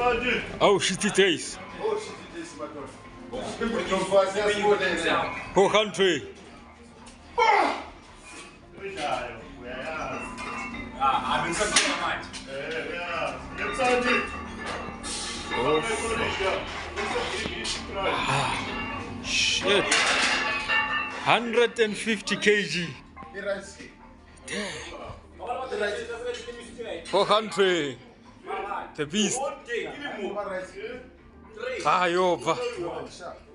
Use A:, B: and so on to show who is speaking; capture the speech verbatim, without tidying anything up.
A: Oh, shitty taste.
B: Oh, shitty taste, my God. Don't pass us more than that.
A: Whole country.
C: Ah, I'm in some mind.
A: Shit. one hundred fifty kilograms. Whole country. The beast. Ah, yo.